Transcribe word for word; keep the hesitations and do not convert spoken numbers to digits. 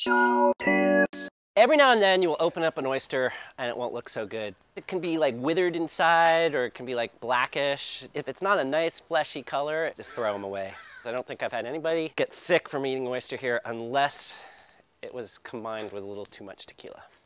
Chow tips. Every now and then you will open up an oyster and it won't look so good. It can be like withered inside, or it can be like blackish. If it's not a nice fleshy color, just throw them away. I don't think I've had anybody get sick from eating oyster here unless it was combined with a little too much tequila.